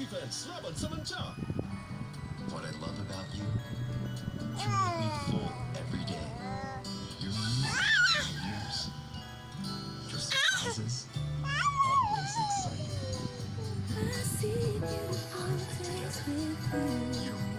defense. Laban Samantha. What I love about you, you make me full every day. Your years, your surprises, always exciting. I see you always with you. You're